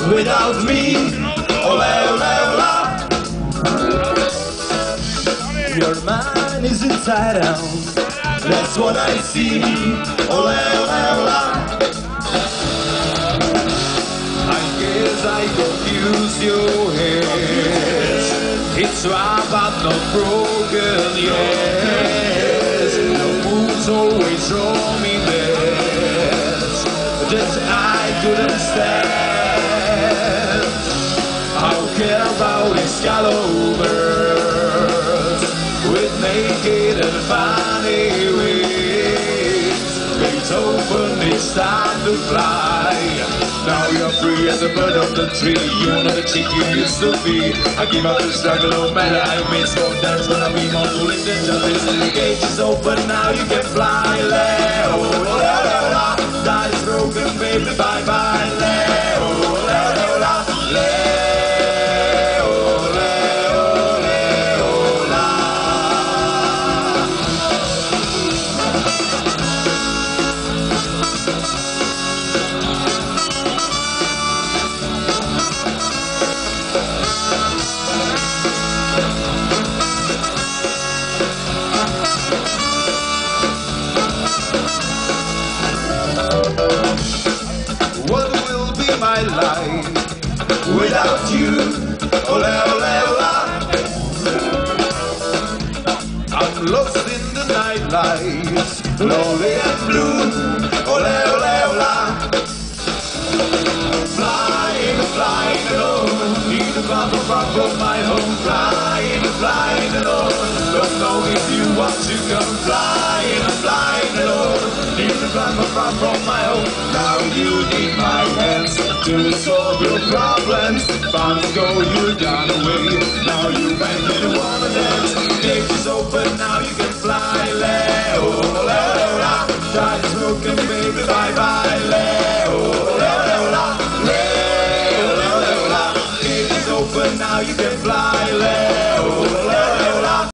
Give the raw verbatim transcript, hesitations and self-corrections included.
without me. Ole, ole, ola. Your mind is inside out, that's what I see. Ole, ole, ola. I guess I confuse your head. It's right but not broken yet. The moon's always wrong in that. Just I couldn't stand. How care about his scallovers with naked and funny wings. It's open, it's time to fly. Now you're free as a bird of the tree. You're not the chick you used to be. I give up the struggle, no matter I miss. So there's gonna be more foolish than justice. The cage is open, now you can fly. Leo, Leo, Leo, that is broken, baby, bye bye. Leo, Leo, Leo, Leo. What will be my life without you? Ole, ole, ola. I'm lost in the nightlights, lonely and blue. Ole, ole, ola. Flying, flying alone, need to come far from my home. Flying, flying alone, don't know if you want to come. Flying, flying alone, need to come far from my home. Now you need my hands to solve your problems. Funds go, you're gone away. Now you make me wanna dance. Gate is open, now you can fly. Leo, Leo, Leo, time is broken, baby, bye bye. Leo, Leo, Leo, Leo, Leo, Leo, Leo, gate is open, now you can fly.